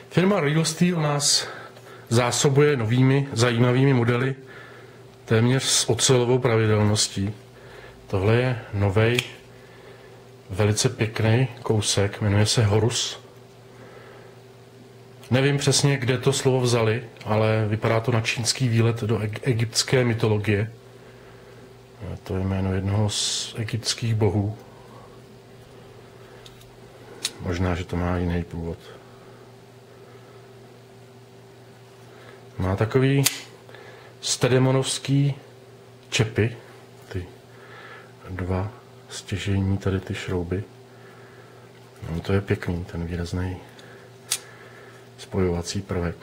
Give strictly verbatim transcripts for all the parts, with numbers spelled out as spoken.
Firma Real Steel nás zásobuje novými zajímavými modely téměř s ocelovou pravidelností. Tohle je novej, velice pěkný kousek, jmenuje se Horus. Nevím přesně, kde to slovo vzali, ale vypadá to na čínský výlet do egyptské mytologie. To je jméno jednoho z egyptských bohů. Možná, že to má jiný původ. Má takový stedemonovský čepy, ty dva stěžejní tady ty šrouby. No, to je pěkný, ten výrazný spojovací prvek.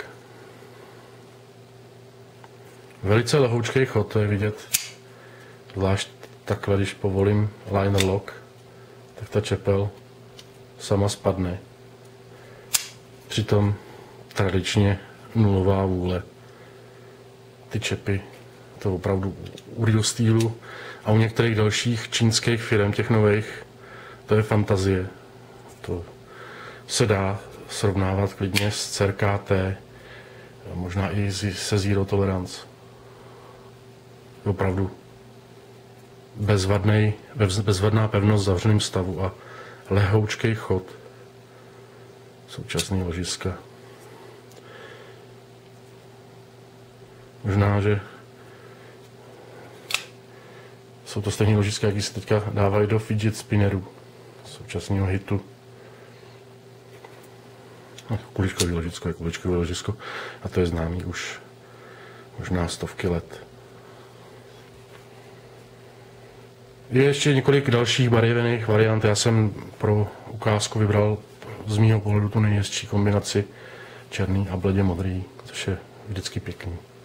Velice lehoučký chod, to je vidět, zvlášť takhle, když povolím liner lock, tak ta čepel sama spadne. Přitom tradičně nulová vůle. Ty čepy, to opravdu u Real Steelu a u některých dalších čínských firm, těch nových, to je fantazie. To se dá srovnávat klidně s C R K T, možná i se Zero Tolerance. Opravdu bezvadnej, bezvadná pevnost v zavřeném stavu a lehoučkej chod. Současný ložiska. Možná, že jsou to stejné ložiska, jaký se teďka dávají do fidget spinnerů současného hitu. No, kuličkový ložisko je kuličkový ložisko a to je známý už možná stovky let. Je ještě několik dalších barevných variant. Já jsem pro ukázku vybral z mýho pohledu tu nejhezčí kombinaci černý a bledě modrý, což je vždycky pěkný.